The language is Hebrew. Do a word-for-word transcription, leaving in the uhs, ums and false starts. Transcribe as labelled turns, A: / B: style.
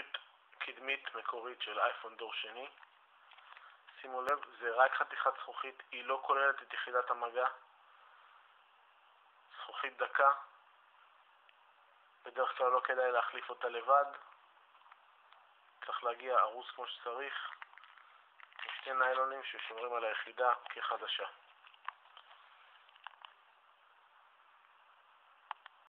A: זכוכית קדמית מקורית של אייפון דור שני. שימו לב, זה רק חתיכת זכוכית, היא לא כוללת את יחידת המגע. זכוכית דקה, בדרך כלל לא כדאי להחליף אותה לבד, צריך להגיע ארוס כמו שצריך, שתי ניילונים ששומרים על היחידה כחדשה.